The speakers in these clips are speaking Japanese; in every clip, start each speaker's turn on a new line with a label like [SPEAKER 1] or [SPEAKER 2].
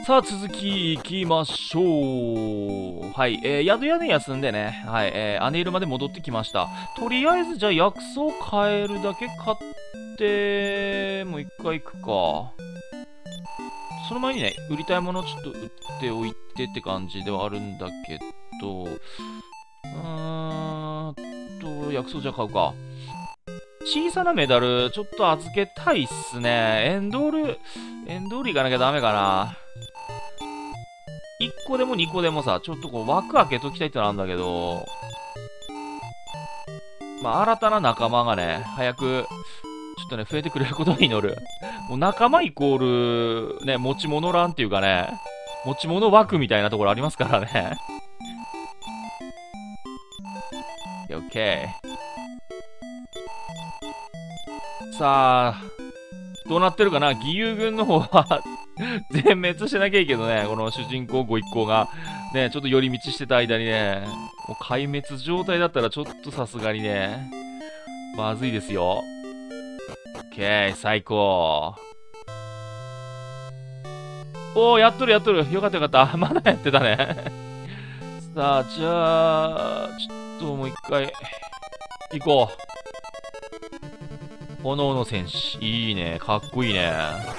[SPEAKER 1] さあ、続き行きましょう。はい、宿屋で休んでね、はい、アネイルまで戻ってきました。とりあえず、じゃあ薬草買えるだけ買って、もう一回行くか。その前にね、売りたいものちょっと売っておいてって感じではあるんだけど、薬草じゃ買うか。小さなメダル、ちょっと預けたいっすね。エンドール行かなきゃダメかな。1個でも2個でもさ、ちょっとこう枠開けときたいってのあるんだけど、まあ、新たな仲間がね、早く、ちょっとね、増えてくれることを祈る。もう仲間イコール、ね、持ち物欄っていうかね、持ち物枠みたいなところありますからね。オッケー。さあ、どうなってるかな。義勇軍の方は全滅してなきゃいいけどね、この主人公ご一行が、ね、ちょっと寄り道してた間にね、もう壊滅状態だったらちょっとさすがにね、まずいですよ。オッケー、最高。おー、やっとる。よかったよかった。まだやってたね。さあ、じゃあ、ちょっともう一回、行こう。炎の戦士。いいね。かっこいいね。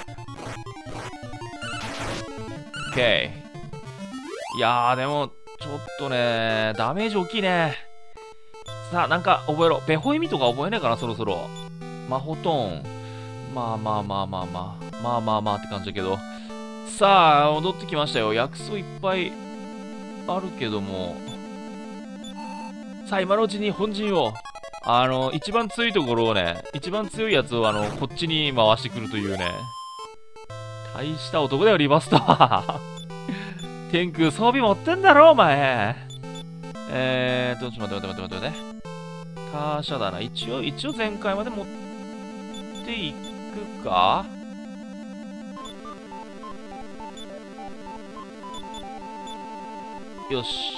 [SPEAKER 1] オッケー。いやー、でも、ちょっとね、ダメージ大きいね。さあ、なんか覚えろ。ベホイミとか覚えねえかな、そろそろ。マホトーン。まあって感じだけど。さあ、戻ってきましたよ。薬草いっぱいあるけども。さあ、今のうちに本陣を。一番強いところをね、一番強いやつをこっちに回してくるというね。大した男だよ、リバスター。天空装備持ってんだろ、お前。ちょっと待って。ターシャだな。一応前回まで持っていくか。よし。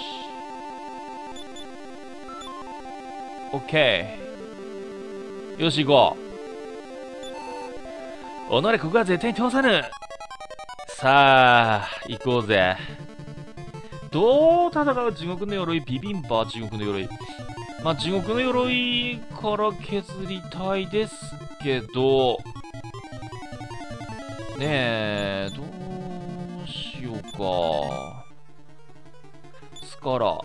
[SPEAKER 1] オッケー。よし、行こう。己、ここは絶対に通さぬ。さあ、行こうぜ。どう戦う地獄の鎧、ビビンバ地獄の鎧。まあ、地獄の鎧から削りたいですけど、ねえ、どうしようか。スカラ。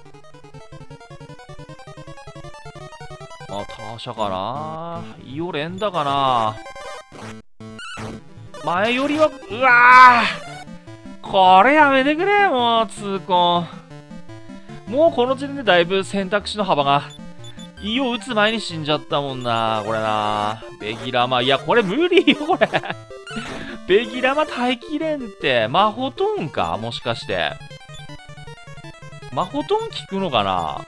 [SPEAKER 1] まあ、ターシャかな。イオレンダかな。前よりは、うわー、これやめてくれ、もう、痛恨。もうこの時点でだいぶ選択肢の幅が、イオ打つ前に死んじゃったもんな、これな。ベギラマ、いや、これ無理よ、これ。ベギラマ耐えきれんって、マホトーンかもしかして。マホトーン効くのかな。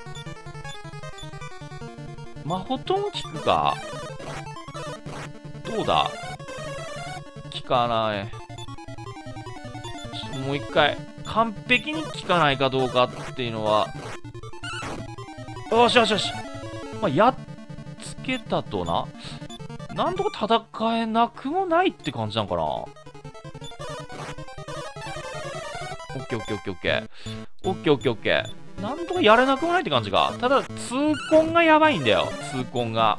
[SPEAKER 1] マホトーン効くか。どうだ。効かない。ちょっともう一回、完璧に効かないかどうかっていうのは。よし。まあ、やっつけたとな。なんとか戦えなくもないって感じなんかな。オッケー。なんとかやれなくもないって感じか。ただ、痛恨がやばいんだよ。痛恨が。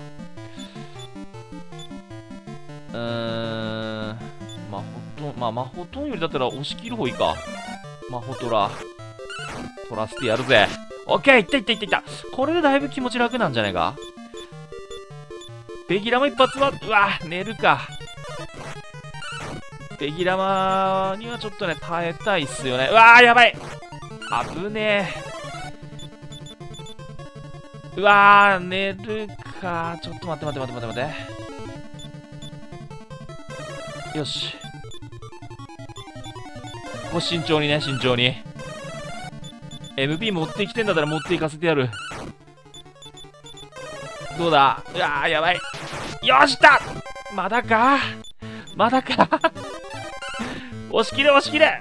[SPEAKER 1] マホトンよりだったら押し切る方いいか。マホトラ。取らせてやるぜ。オッケー、いった。これでだいぶ気持ち楽なんじゃないか。ベギラマ一発は、うわ、寝るか。ベギラマにはちょっとね、耐えたいっすよね。うわー、やばい。危ねえ。うわー、寝るか。ちょっと待って。よし。こう慎重に。MP 持ってきてんだったら持っていかせてやる。どうだ。うわー、やばい。よしたまだか押し切れ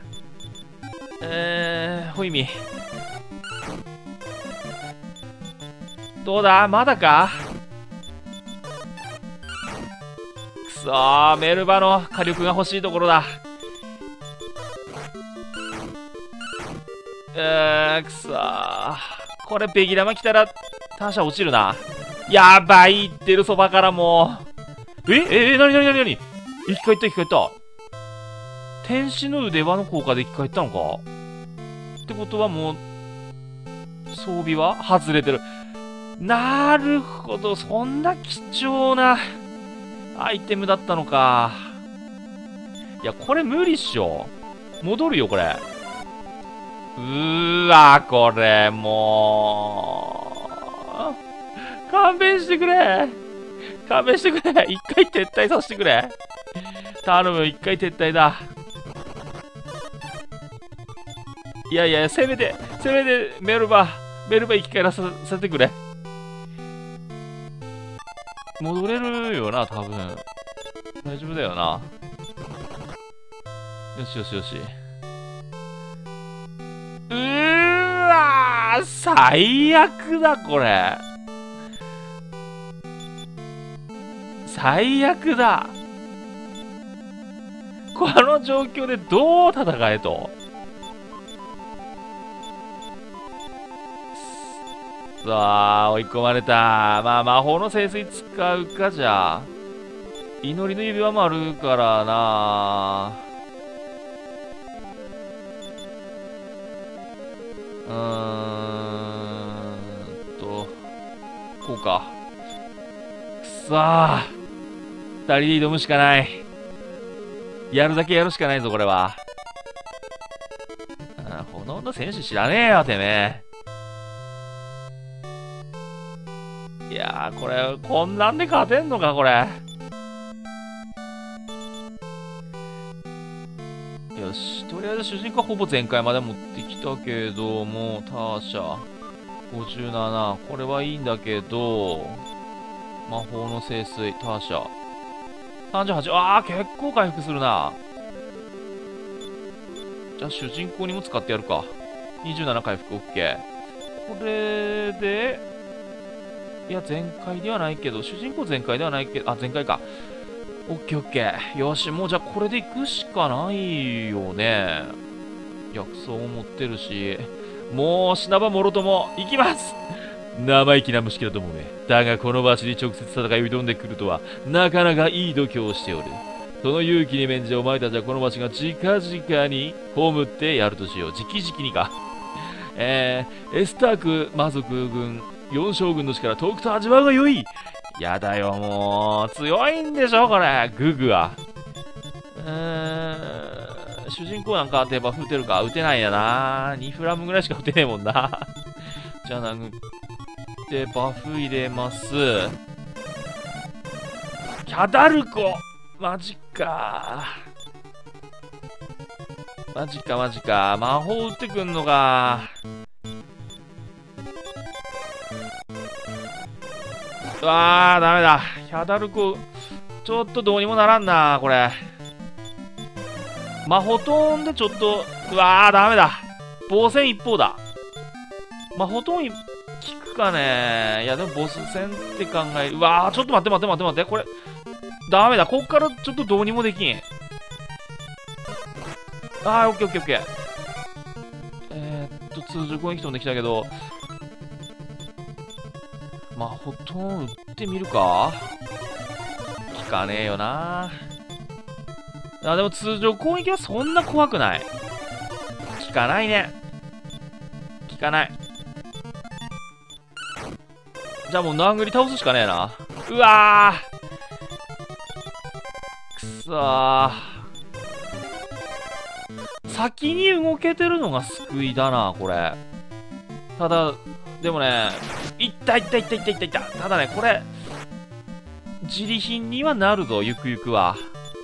[SPEAKER 1] ホイミ。どうだまだか。くそー、メルバの火力が欲しいところだ。 くそー。これ、ベギ玉来たら、ターシャ落ちるな。やばい、言ってるそばからもう。なに生き返った生き返った。天使の腕輪の効果で生き返ったのかってことはもう、装備は外れてる。なるほど、そんな貴重なアイテムだったのか。いや、これ無理っしょ。戻るよ、これ。これ、もう。勘弁してくれ。勘弁してくれ。一回撤退させてくれ。頼む、一回撤退だ。いや、せめて、メルバ生き返らせてくれ。戻れるよな、多分。大丈夫だよな。よし。最悪だ、これ。最悪だ。この状況でどう戦えと。さあ、追い込まれた。まあ、魔法の聖水使うか、じゃあ。祈りの指輪もあるからな。こうか。くそー。二人で挑むしかない。やるだけやるしかないぞ、これは。炎の選手知らねえよ、てめえ。いやー、これ、こんなんで勝てんのか、これ。よし、とりあえず主人公はほぼ全開まで持ってきたけども、ターシャ、57、これはいいんだけど、魔法の聖水、ターシャ、38、結構回復するな。じゃあ主人公にも使ってやるか。27回復 OK。これで、いや、全開ではないけど、主人公全開ではないけど、全開か。オッケーオッケー。よし、もうじゃあこれで行くしかないよね。薬草も持ってるし、もう死なばもろとも行きます。生意気な虫けらどもめ。だがこの場所に直接戦いを挑んでくるとは、なかなかいい度胸をしておる。その勇気に免じお前たちはこの場所が直々に葬ってやるとしよう。直々にか。エスターク魔族軍4将軍の力遠くと味わうがよい。やだよ、もう。強いんでしょ、これ。ググは。主人公なんかデバフ打てるか打てないやな。2フラムぐらいしか打てねえもんな。じゃあ殴ってバフ入れます。キャダルコマジか。マジか。魔法打ってくんのか。ダメだ。キャダルコ、ちょっとどうにもならんな、これ。魔法トーンでちょっと、ダメだ。防戦一方だ。魔法トーン効くかね。いや、でもボス戦って考える。ちょっと待って。これ、ダメだ。こっからちょっとどうにもできん。オッケー。通常攻撃飛んできたけど、魔法トーン打ってみるか。効かねえよな。でも通常攻撃はそんな怖くない。効かないね。効かない。じゃあもう殴り倒すしかねえな。くそー。先に動けてるのが救いだな、これ。ただ、でもね、いった。ただね、これ、自利品にはなるぞ、ゆくゆくは。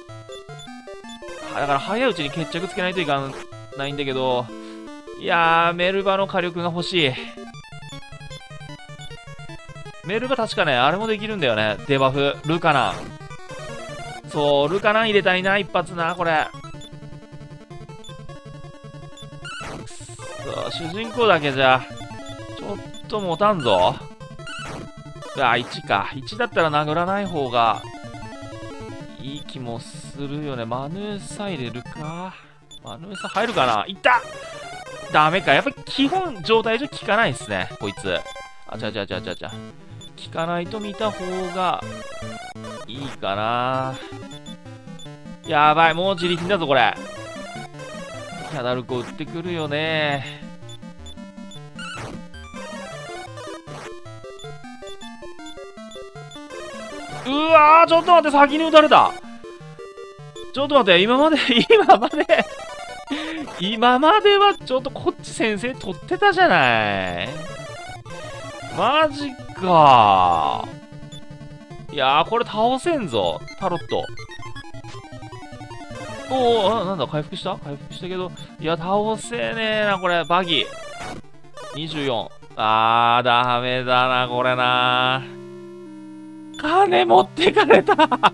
[SPEAKER 1] だから早いうちに決着つけないといかないんだけど、いやー、メルバの火力が欲しい。メルバ確かね、あれもできるんだよね。デバフ。ルカナン。そう、ルカナン入れたいな、一発な、これ。主人公だけじゃ、ちょっと持たんぞ。1か。1だったら殴らない方が、いい気もするよね。マヌーサ入れるか。マヌーサ入るかな。いったダメか。やっぱり基本状態上効かないっすね、こいつ。あ、効かないと見た方がいいかな。やばい、もう自力だぞ、これ。ヒャダルコ撃ってくるよね。うわー、ちょっと待って、先に撃たれた。ちょっと待って、今まではちょっとこっち先生取ってたじゃない。マジか。いやー、これ倒せんぞ、タロット。おお、なんだ、回復したけど、いや、倒せねえな、これ、バギー。24。あー、ダメだな、これな。金持ってかれた。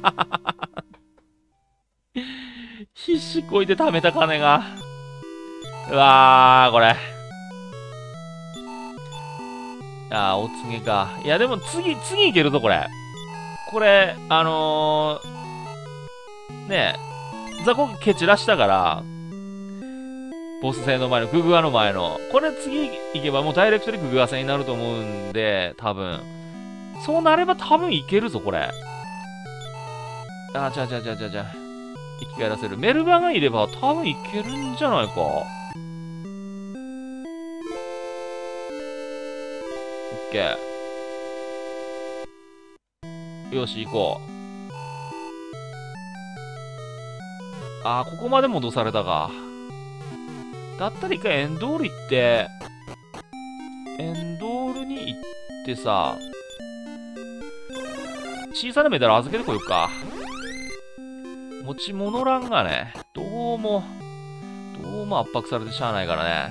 [SPEAKER 1] 必死こいて貯めた金が。うわー、これ。あー、お告げか。いや、でも次いけるぞ、これ。これ、ねえ、雑魚蹴散らしたから、ボス戦の前の、ググワの前の。これ次いけばもうダイレクトでググワ戦になると思うんで、多分。そうなれば多分いけるぞ、これ。あ、生き返らせる。メルバがいれば多分いけるんじゃないか。オッケー。よし、行こう。あー、ここまで戻されたか。だったら一回エンドール行って、エンドールに行ってさ、小さなメダル預けてこようか。持ち物欄がね、どうも圧迫されてしゃあないからね。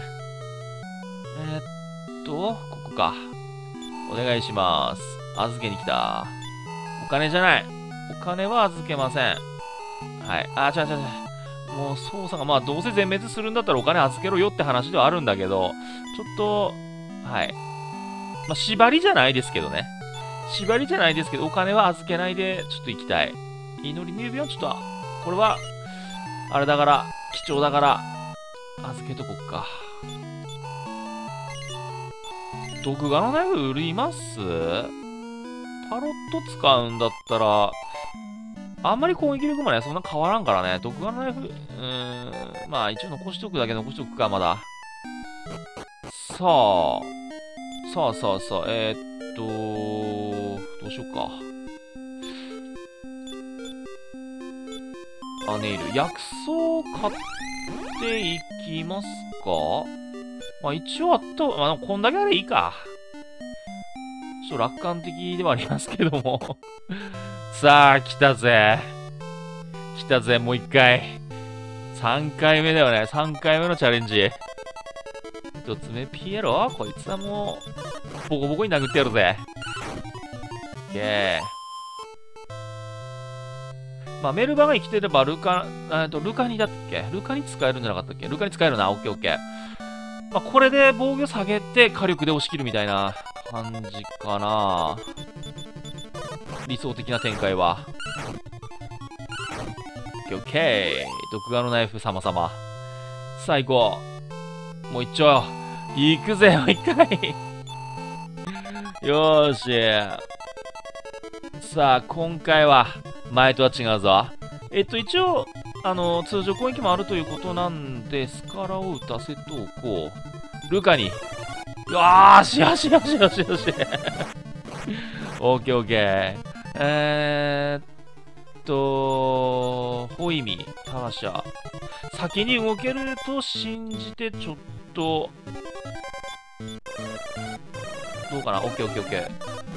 [SPEAKER 1] ここか。お願いします。預けに来た。お金じゃない。お金は預けません。はい。あ、もう操作が、まあどうせ全滅するんだったらお金預けろよって話ではあるんだけど、ちょっと、はい。まあ縛りじゃないですけどね。お金は預けないで、ちょっと行きたい。祈り入病ちょっと、これは、あれだから、貴重だから、預けとこっか。毒ガのナイフ売ります？タロット使うんだったら、あんまり攻撃力もね、そんな変わらんからね。毒ガのナイフ、まあ一応残しとくだけ残しとくか、まだ。さあ、どうしようか。ネイル。薬草買っていきますか？まあ一応まあこんだけあれいいか。ちょっと楽観的ではありますけども。さあ、来たぜ、もう一回。3回目だよね。3回目のチャレンジ。1つ目、ピエロ？こいつはもう、ボコボコに殴ってやるぜ。オッケー。まあ、メルバが生きてればルカニだっけ？ルカニ使えるんじゃなかったっけ？ルカニ使えるな。オッケー。まあ、これで防御下げて火力で押し切るみたいな感じかな。理想的な展開は。オッケー。毒ガのナイフ様々。最後。もう一丁。行くぜ、もう一回。よーし。さあ、今回は、前とは違うぞ。一応、通常攻撃もあるということなんで、スカラを打たせておこう。ルカに。よーし。オッケー。ホイミ、ターシャ。先に動けると信じて、ちょっと、どうかな？オッケー。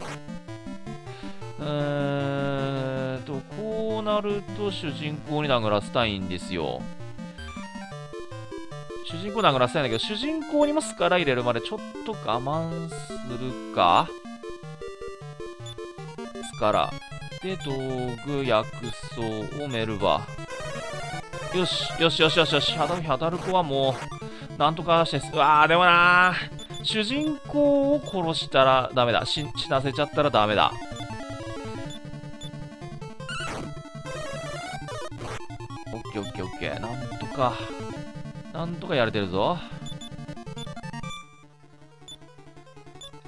[SPEAKER 1] こうなると主人公に殴らせたいんですよ。主人公殴らせたいんだけど、主人公にもスカラ入れるまでちょっと我慢するか？スカラ。で、道具、薬草をメルバ。よし。ヒャダルコはもう、なんとかして、うわー、でもなー。主人公を殺したらダメだ。死なせちゃったらダメだ。オッケー。なんとかやれてるぞ。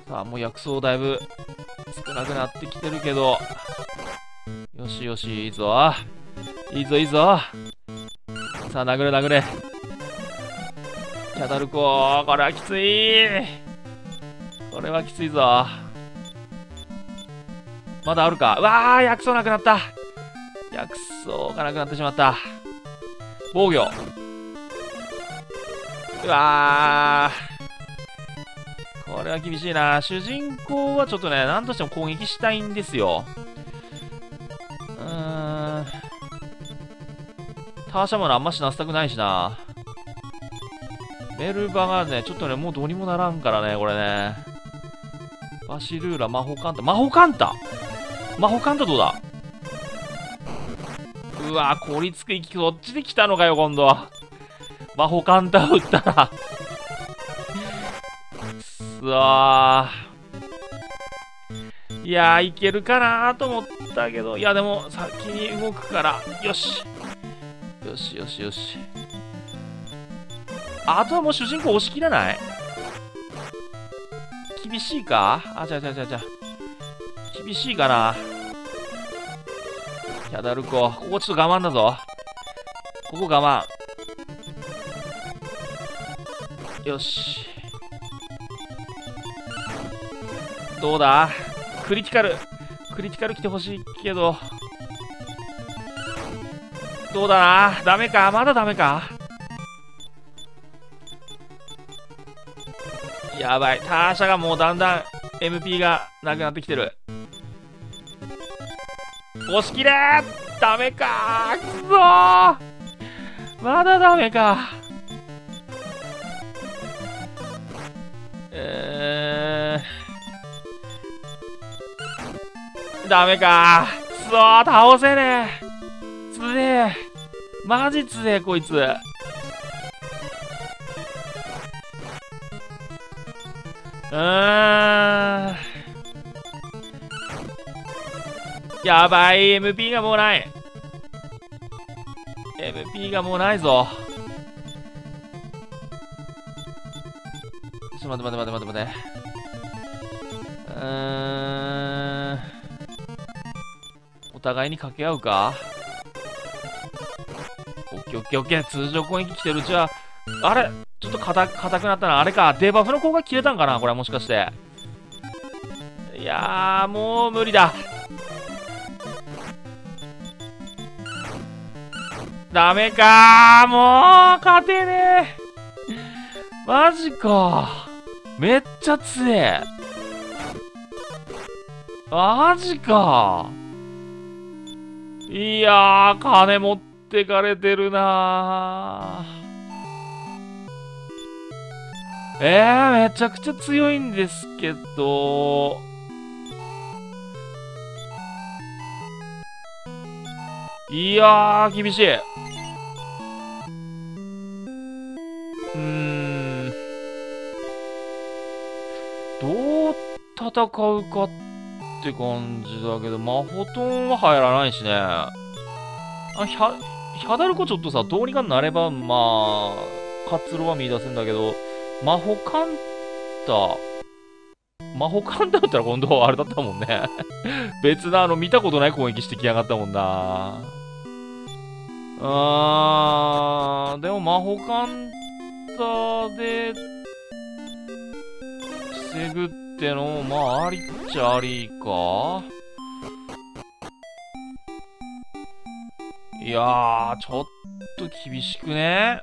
[SPEAKER 1] さあ、もう薬草だいぶ少なくなってきてるけど。よしよし、いいぞ。いいぞいいぞ。さあ、殴れ殴れ。キャダルコ、これはきつい。これはきついぞ。まだあるか。うわー、薬草なくなった。薬草がなくなってしまった。防御。うわー。これは厳しいな。主人公はちょっとね、なんとしても攻撃したいんですよ。ターシャマンあんま死なせたくないしな。メルバがね、ちょっとね、もうどうにもならんからね、これね。バシルーラ、魔法カンタ。魔法カンタ魔法カンタどうだ。うわー、凍りつく息、こっちで来たのかよ、今度。魔法カンタを打ったら。くそー。いやー、いけるかなーと思ったけど、いや、でも、先に動くから、よし。よしよしよし。あとはもう主人公押し切らない？厳しいか？あ、じゃ。厳しいかな。キャダルコ、ここちょっと我慢だぞ。ここ我慢。よし。どうだ？クリティカル来てほしいけど。どうだな？ダメか？まだダメか？やばい。ターシャがもうだんだん MP がなくなってきてる。押し切れー！ダメかー！くそー！まだダメか。ダメかー。くそー！倒せねー。つえ。マジつえ、こいつ。やばい、MP がもうない。MP がもうないぞ。ちょっと待って。お互いに掛け合うか？オッケー。通常攻撃来てるうちは、あれちょっと硬くなったな。あれか。デバフの効果切れたんかなこれはもしかして。いやー、もう無理だ。ダメかー。もう、勝てねー。マジか。めっちゃ強え。マジか。いやー、金持ってかれてるなー。めちゃくちゃ強いんですけど。いやー、厳しい。どう戦うかって感じだけど、魔法トーンは入らないしね。ヒャダルコちょっとさ、どうにかなれば、まあ、活路は見出せんだけど、魔法カンタ打ったら今度あれだったもんね。別な見たことない攻撃してきやがったもんな。でも魔法カンタで防ぐってのも、まあ、ありっちゃありか。いやー、ちょっと厳しくね。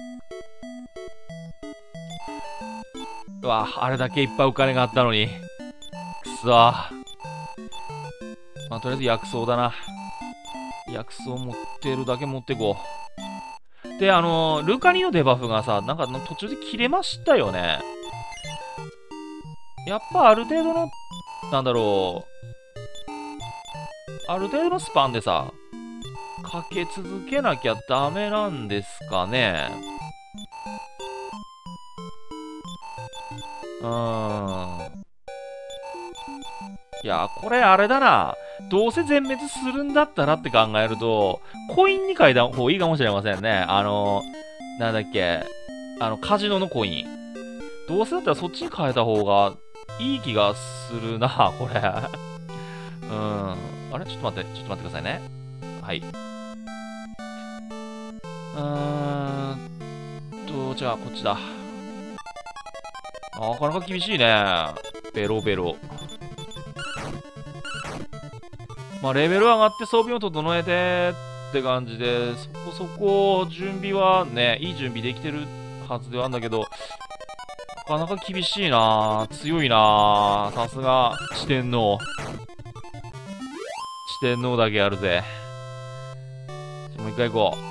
[SPEAKER 1] うわ、あれだけいっぱいお金があったのに。くそー。まあ、とりあえず薬草だな。薬草持ってるだけ持ってこう。で、ルカニのデバフがさ、なんか途中で切れましたよね。やっぱある程度の、なんだろう。ある程度のスパンでさ、かけ続けなきゃダメなんですかね。いや、これあれだな。どうせ全滅するんだったらって考えると、コインに変えた方がいいかもしれませんね。なんだっけ。カジノのコイン。どうせだったらそっちに変えた方がいい気がするな、これ。あれちょっと待ってくださいね。はい。じゃあ、こっちだ。なかなか厳しいね。ベロベロ。まあ、レベル上がって装備を整えてって感じで、そこそこ準備はね、いい準備できてるはずではあるんだけど、なかなか厳しいな。強いな。さすが、四天王。四天王だけあるぜ。もう一回行こう。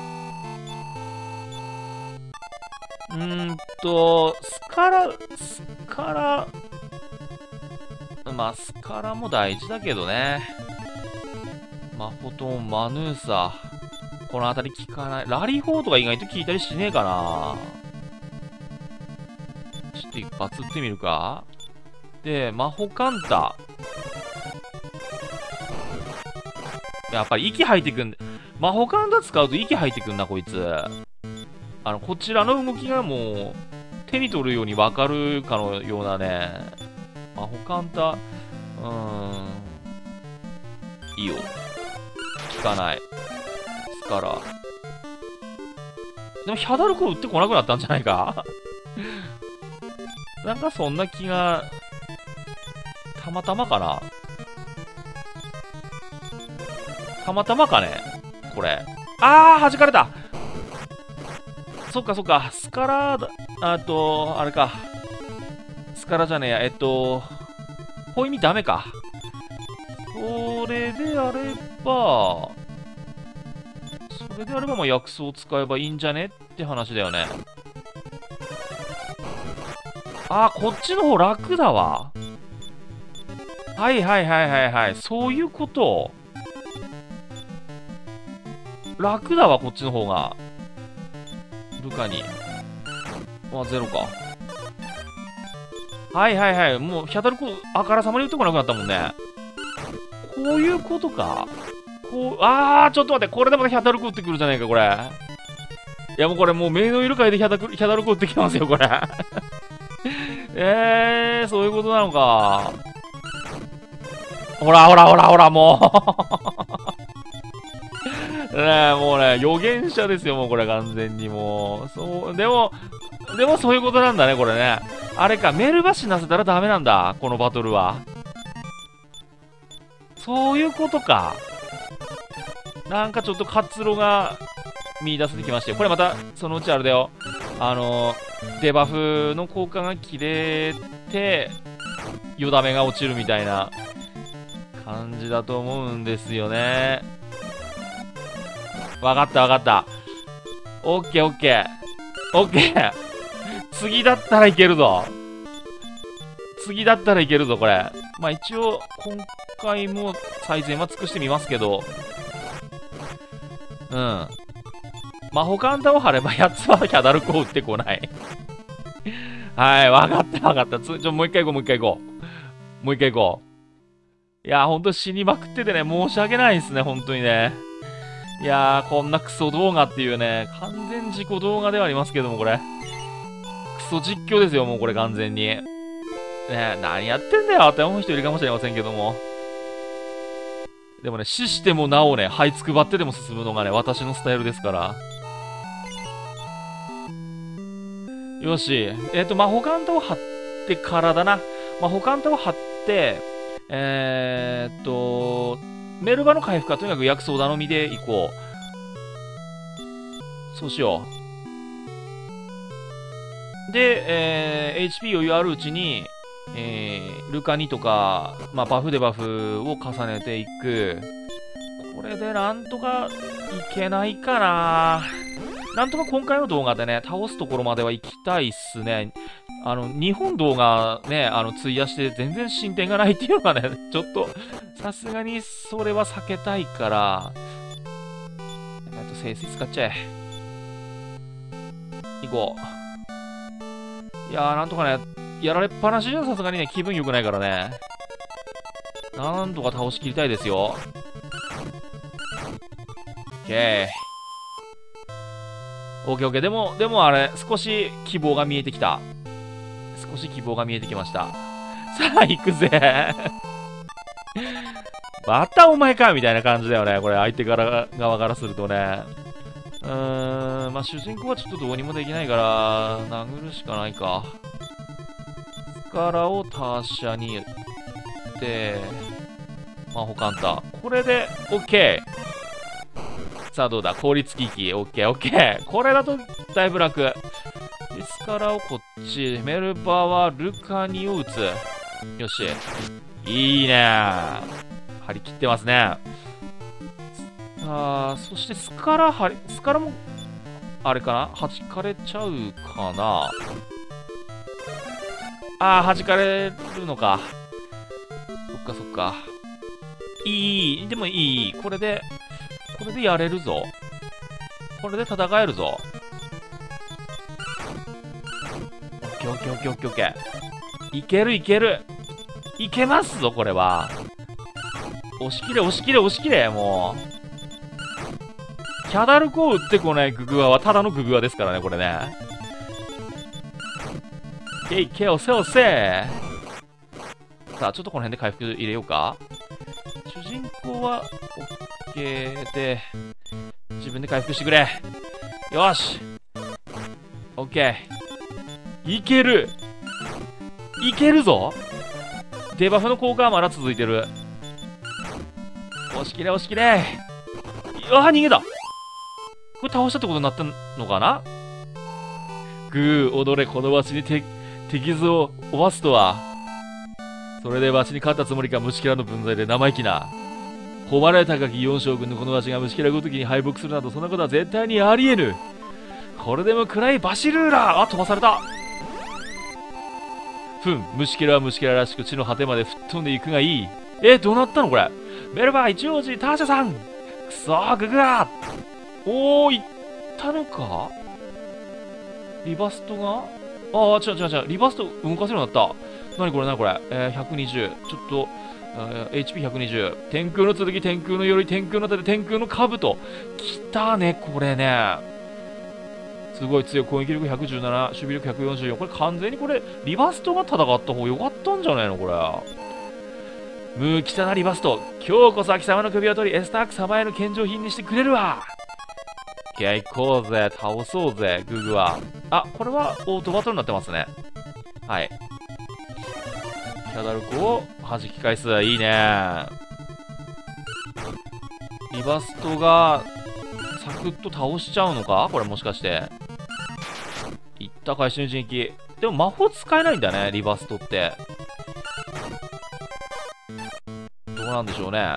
[SPEAKER 1] スカラ、まあ、スカラも大事だけどね。マホトン、マヌーサ。この辺り効かない。ラリー4とか意外と効いたりしねえかな。ちょっと一発撃ってみるか。で、マホカンタ。やっぱり息吐いてくん。マホカンタ使うと息吐いてくんな、こいつ。こちらの動きがもう、手に取るようにわかるかのようなね。マホカンタ、いいよ。効かない。スカラ。でも、ヒャダルコ撃ってこなくなったんじゃないかなんかそんな気が、たまたまかな。たまたまかねこれ。弾かれた。そっかそっか。スカラだ、あれか。スカラじゃねえや。ホイミダメか。それであれば、もう薬草を使えばいいんじゃねって話だよね。こっちの方楽だわ。はいはいはいはいはい。そういうこと。楽だわ、こっちの方が。ルカに。ゼロか。はいはいはい。もう、ヒャダルコ、あからさまに打ってこなくなったもんね。こういうことか。ちょっと待って。これでまたヒャダルコ打ってくるじゃないか、これ。いやもうこれもう、メイドイルカイでヒャダルコ打ってきますよ、これ。そういうことなのか。ほら、もう。もうね、予言者ですよ、もうこれ完全にもう。でもそういうことなんだね、これね。あれか、メルバ死なせたらダメなんだ、このバトルは。そういうことか。なんかちょっと活路が見出せてきまして。これまた、そのうちあれだよ。デバフの効果が切れて、よだめが落ちるみたいな感じだと思うんですよね。わかった。オッケー。次だったらいけるぞ、これ。まあ一応、今回も最善は尽くしてみますけど。マホカンタを張ればやつはヒャダルコを打ってこない。はい、わかった。もう一回行こう。いや、ほんと死にまくっててね、申し訳ないですね、本当にね。いやー、こんなクソ動画っていうね、完全自己動画ではありますけども、これ。クソ実況ですよ、もうこれ完全に。ねえ、何やってんだよって思う人いるかもしれませんけども。でもね、死してもなおね、這いつくばってでも進むのがね、私のスタイルですから。よし。マホカンタを張ってからだな。マホカンタを張って、メルバの回復はとにかく薬草頼みでいこう。そうしよう。で、HP 余裕あるうちに、ルカ2とか、まあ、バフでバフを重ねていく。これでなんとかいけないかな。なんとか今回の動画でね、倒すところまでは行きたいっすね。2本動画ね、費やして全然進展がないっていうのがね、ちょっと、さすがにそれは避けたいから、聖水使っちゃえ。行こう。いやー、なんとかね、やられっぱなしじゃさすがにね、気分良くないからね。なんとか倒しきりたいですよ。オッケー。でもあれ、少し希望が見えてきた。少し希望が見えてきました。 さあ、行くぜ。またお前かみたいな感じだよね。これ、相手側からするとね。まあ、主人公はちょっとどうにもできないから、殴るしかないか。スカラを他者に言って、魔法カンター。これで、OK。さあ、どうだ効率機器。OK。これだと、だいぶ楽。スカラをこっち。メルバはルカニを打つ。よし。いいね。張り切ってますね。そしてスカラも、あれかな弾かれちゃうかな。弾かれるのか。そっか。でもいい。これでやれるぞ。これで戦えるぞ。オッケー。いける。いけますぞ、これは。押し切れ、もう。キャダルコを打ってこないググアはただのググアですからね、これね。押せ。さあ、ちょっとこの辺で回復入れようか。主人公は、OK で、自分で回復してくれ。よし。OK。いけるぞ。デバフの効果はまだ続いてる。押し切れ。逃げた。これ倒したってことになったのかな。踊れ、このわしに敵図を負わすとは。それでわしに勝ったつもりか、虫けらの分際で生意気な。誉れ高き四将軍のこのわしが虫けらごときに敗北するなど、そんなことは絶対にありえぬ。これでも暗いバシルーラー。飛ばされた。虫けらは虫けららしく地の果てまで吹っ飛んでいくがいい。どうなったのこれ。メルバー一王子ターシャさん。くそー、ググー。行ったのか。リバストが違う。リバスト動かせるようになった。何これ。120。ちょっと、HP120。天空の剣、天空の鎧、天空の盾、天空の兜。来たね、これね。すごい強い。攻撃力117、守備力144。これ完全にリバストが戦った方が良かったんじゃないのこれ。来たな、リバスト。今日こそは貴様の首を取り、エスターク様への献上品にしてくれるわ。行こうぜ。倒そうぜ、ググは。これはオートバトルになってますね。はい。キャダルコを弾き返す。いいね。リバストが、サクッと倒しちゃうのかこれもしかして。いったか、瞬時撃。でも魔法使えないんだね、リバストって。どうなんでしょうね。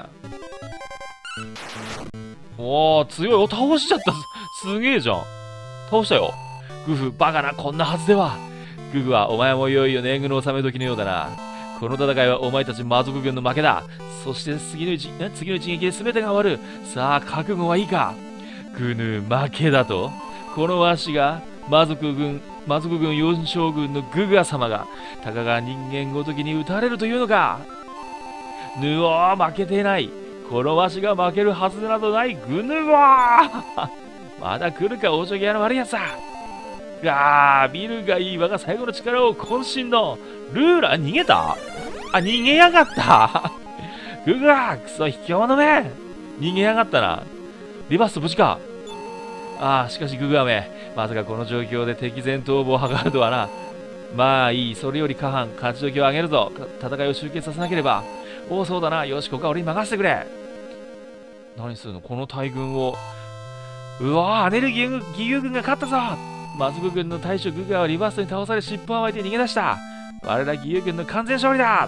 [SPEAKER 1] 強い。倒しちゃった。すげえじゃん。倒したよ。グフ、バカな、こんなはずでは。グフは、お前もいよいよ年貢の納め時のようだな。この戦いはお前たち魔族軍の負けだ。そして次の一撃で全てが終わる。さあ、覚悟はいいか。グヌ、負けだと。このわしが、魔族軍四将軍のグガ様が、たかが人間ごときに撃たれるというのか。負けてない。このわしが負けるはずなどない。グヌまだ来るか、王将ギアの悪いやつだ。見るがいい我が最後の力を渾身のルーラー。逃げた。逃げやがったグガクソ卑怯の目。逃げやがったな。リバスト無事か。しかしグガめ、まさかこの状況で敵前逃亡を図るとはな。まあいい。それより下半勝ち時を上げるぞ。戦いを終結させなければ。そうだな。よし、ここは俺に任せてくれ。何するのこの大軍を。アネルギー義勇軍が勝ったぞ。魔族軍の大将グガはリバーストに倒され尻尾を巻いて逃げ出した。我ら義勇軍の完全勝利だ。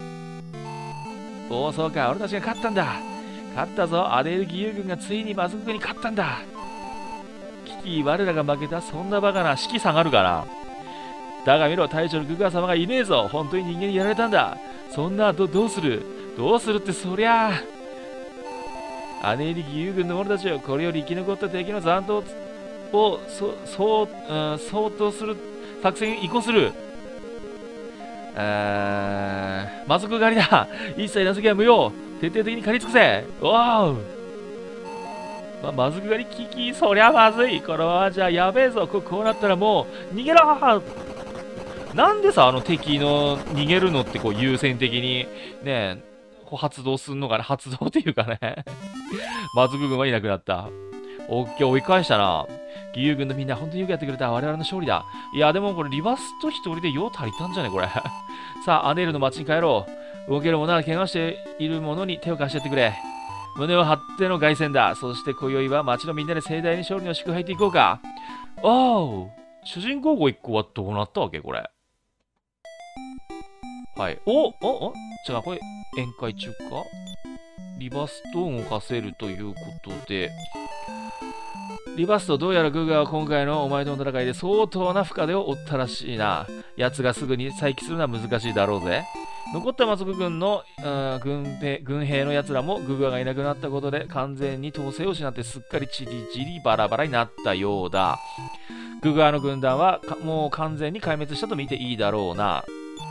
[SPEAKER 1] そうか、俺たちが勝ったんだ。勝ったぞ。アネル義勇軍がついに魔族軍に勝ったんだ。我らが負けた。そんなバカな。士気下がるかな。だが見ろ、大将のグガ様がいねえぞ。本当に人間にやられたんだ。そんな、どうするってそりゃあ。アネーリ義勇軍の者たちよ、これより生き残った敵の残党を相当する作戦に移行する。魔族狩りだ。一切情けは無用。徹底的に狩り尽くせ。魔族狩りそりゃまずい。このままじゃやべえぞ。こうなったらもう逃げろ。 なんでさ、敵の逃げるのってこう優先的にね、こう発動すんのかね、発動っていうかね。マズグ軍はいなくなった。オッケー、追い返したな。義勇軍のみんな、本当によくやってくれた。我々の勝利だ。いや、でもこれ、リバスト一人で用足りたんじゃねこれ。さあ、アネールの町に帰ろう。動けるものなら怪我している者に手を貸してやってくれ。胸を張っての凱旋だ。そして今宵は町のみんなで盛大に勝利の祝杯と行こうか。おう、主人公号1個はどうなったわけこれ。はい。じゃあこれ、宴会中かリバストを動かせるということで。リバスト、どうやらグーガーは今回のお前との戦いで相当な深手を負ったらしいな。奴がすぐに再起するのは難しいだろうぜ。残った魔族軍の軍兵の奴らもグーガーがいなくなったことで完全に統制を失ってすっかりチリチリバラバラになったようだ。グーガーの軍団はもう完全に壊滅したと見ていいだろうな。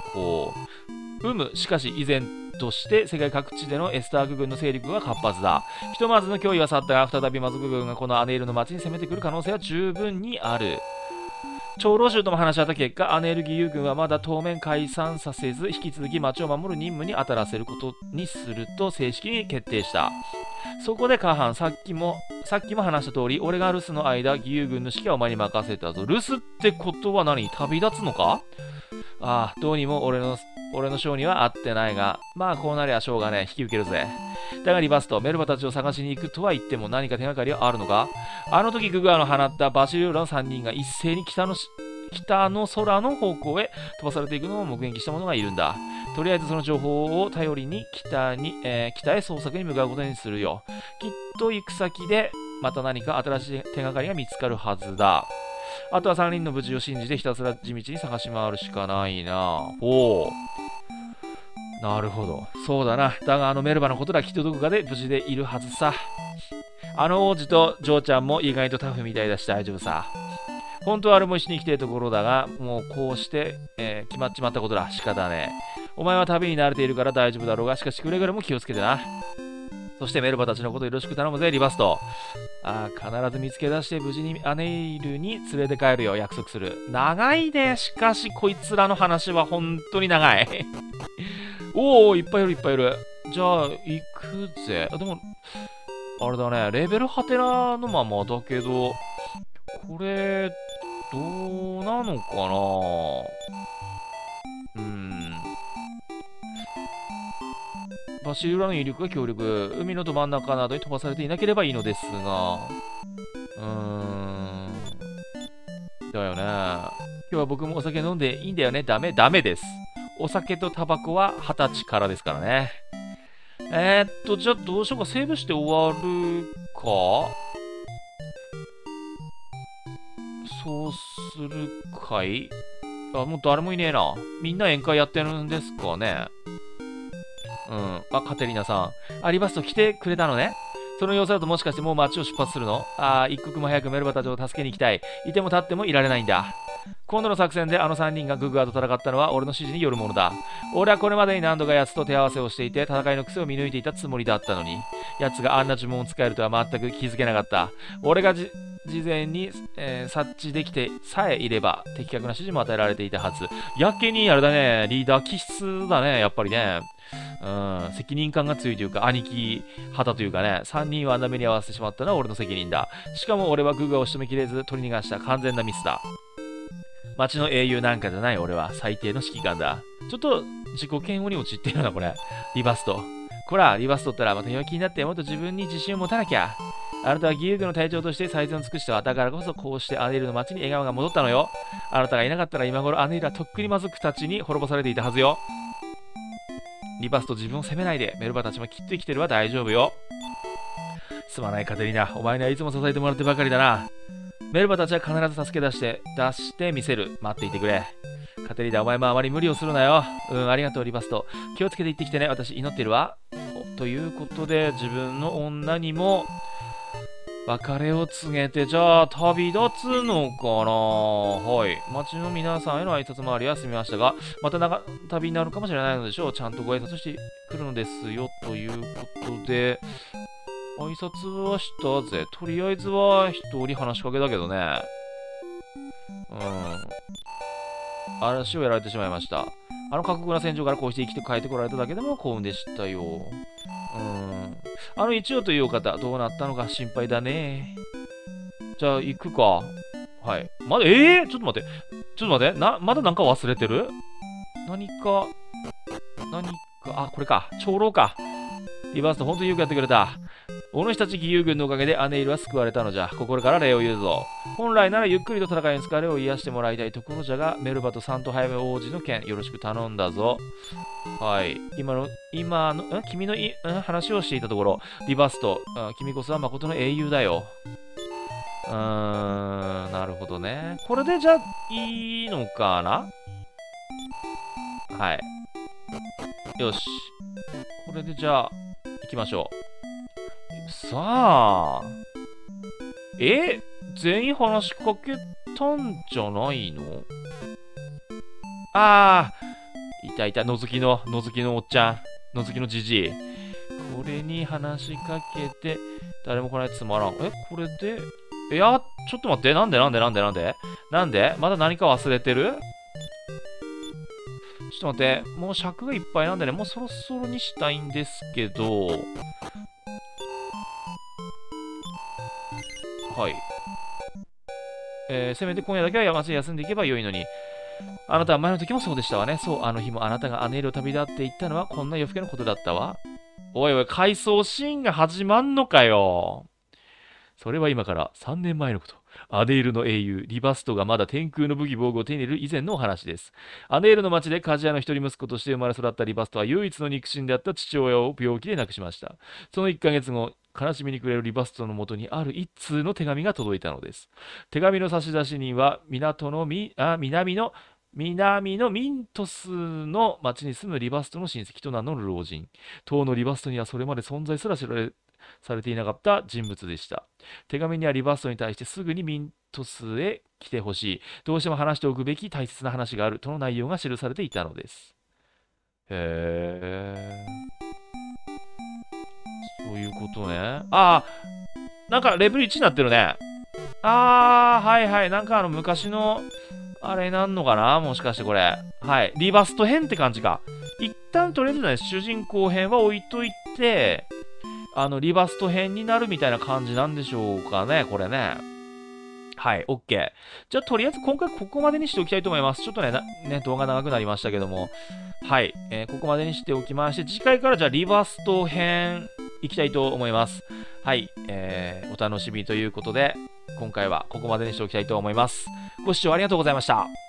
[SPEAKER 1] しかし依然として世界各地でのエスターク軍の勢力が活発だ。ひとまずの脅威は去ったが、再び魔族軍がこのアネールの町に攻めてくる可能性は十分にある。長老衆とも話し合った結果、アネール義勇軍はまだ当面解散させず、引き続き町を守る任務に当たらせることにすると正式に決定した。そこでカハン、さっきも話した通り、俺が留守の間、義勇軍の指揮はお前に任せたぞ。留守ってことは何？旅立つのか？ああ、どうにも俺の性には合ってないが、まあこうなりゃしょうがねえ、引き受けるぜ。だがリバスト、メルバたちを探しに行くとは言っても何か手がかりはあるのか？あの時グガーの放ったバシリューラの3人が一斉に北の空の方向へ飛ばされていくのを目撃した者がいるんだ。とりあえずその情報を頼りに北へ捜索に向かうことにするよ。きっと行く先でまた何か新しい手がかりが見つかるはずだ。あとは3人の無事を信じてひたすら地道に探し回るしかないな。なるほど。そうだな。だがメルバのことだ、きっとどこかで無事でいるはずさ。王子とジョーちゃんも意外とタフみたいだし大丈夫さ。本当はあれも一緒に来てるところだが、もうこうして、決まっちまったことだ。仕方ねえ。お前は旅に慣れているから大丈夫だろうが、しかしくれぐれも気をつけてな。そしてメルバたちのことよろしく頼むぜ、リバスト。必ず見つけ出して無事にアネイルに連れて帰るよ、約束する。長いね。しかしこいつらの話は本当に長い。いっぱいいるいっぱいいる。じゃあ、行くぜ。でも、あれだね、レベルハテナのままだけど、これ、どうなのかな？バシリュラの威力が強力、海のど真ん中などに飛ばされていなければいいのですが、だよね。今日は僕もお酒飲んでいいんだよね。ダメです。お酒とタバコは20歳からですからね。じゃあどうしようか。セーブして終わるか？そうするかい？もう誰もいねえな。みんな宴会やってるんですかね。カテリナさん。リバスト来てくれたのね。その様子だともしかしてもう街を出発するの？一刻も早くメルバたちを助けに行きたい。いても立ってもいられないんだ。今度の作戦で3人がググアと戦ったのは俺の指示によるものだ。俺はこれまでに何度か奴と手合わせをしていて戦いの癖を見抜いていたつもりだったのに、奴があんな呪文を使えるとは全く気づけなかった。俺が事前に、察知できてさえいれば的確な指示も与えられていたはず。やけにあれだね、リーダー気質だね、やっぱりね。責任感が強いというか、兄貴肌というかね、3人はあんな目に合わせてしまったのは俺の責任だ。しかも俺はグガを仕留めきれず取り逃がした完全なミスだ。町の英雄なんかじゃない俺は最低の指揮官だ。ちょっと自己嫌悪に陥っているな、これ。リバスト。こら、リバストったらまた弱気になってもっと自分に自信を持たなきゃ。あなたは義勇軍の隊長として最善を尽くしては、だからこそこうしてアネールの町に笑顔が戻ったのよ。あなたがいなかったら今頃アネールはとっくに魔族たちに滅ぼされていたはずよ。リバスト自分を責めないで。メルバたちもきっと生きてるわ。大丈夫よ。すまないカテリナ。お前にはいつも支えてもらってばかりだな。メルバたちは必ず助け出してみせる。待っていてくれ。カテリナ、お前もあまり無理をするなよ。ありがとう、リバスト。気をつけて行ってきてね。私祈ってるわ。ということで、自分の女にも別れを告げて、じゃあ旅立つのかな。はい。町の皆さんへの挨拶回りは済みましたが、また旅になるかもしれないのでしょう。ちゃんとご挨拶してくるのですよ。ということで、挨拶はしたぜ。とりあえずは一人話しかけだけどね。 嵐をやられてしまいました。あの過酷な戦場からこうして生きて帰ってこられただけでも幸運でしたよ。あの一応というお方、どうなったのか心配だね。じゃあ、行くか。はい。まだ、ちょっと待って。ちょっと待って。まだなんか忘れてる？何か、これか。長老か。リバースト、本当によくやってくれた。お主たち義勇軍のおかげでアネイルは救われたのじゃ。心から礼を言うぞ。本来ならゆっくりと戦いに疲れを癒してもらいたいところじゃが、メルバとサントハイメ王子の件、よろしく頼んだぞ。はい。君の話をしていたところ、リバースト、君こそは誠の英雄だよ。なるほどね。これでじゃあ、いいのかな？はい。よし。これでじゃあ、行きましょう。さあ。全員話しかけたんじゃないの？いた、覗きのおっちゃん。覗きのじじい。これに話しかけて、誰も来ないつまらん。これで、ちょっと待って。なんでまだ何か忘れてる？ちょっと待って。もう尺がいっぱいなんでね、もうそろそろにしたいんですけど。はい。せめて今夜だけは山で休んでいけばよいのに。あなたは前の時もそうでしたわね。そう、あの日もあなたがアネールを旅立って行ったのはこんな夜更けのことだったわ。おい、回想シーンが始まんのかよ。それは今から3年前のこと。アネールの英雄、リバストがまだ天空の武器防具を手に入れる以前のお話です。アネールの町で鍛冶屋の一人息子として生まれ育ったリバストは唯一の肉親であった父親を病気で亡くしました。その1ヶ月後、悲しみに暮れるリバストのもとにある一通の手紙が届いたのです。手紙の差出人は南のミントスの町に住むリバストの親戚と名乗る老人。当のリバストにはそれまで存在すら知られされていなかった人物でした。手紙にはリバストに対してすぐにミントスへ来てほしい。どうしても話しておくべき大切な話があるとの内容が記されていたのです。そういうことね。なんかレベル1になってるね。はいはい。なんか昔の、あれなんのかなもしかしてこれ。はい。リバスト編って感じか。一旦とりあえずね、主人公編は置いといて、リバスト編になるみたいな感じなんでしょうかね、これね。はい、OK。じゃあ、とりあえず今回ここまでにしておきたいと思います。ちょっとね、動画長くなりましたけども。はい、ここまでにしておきまして、次回からじゃあ、リバスト編いきたいと思います。はい、お楽しみということで、今回はここまでにしておきたいと思います。ご視聴ありがとうございました。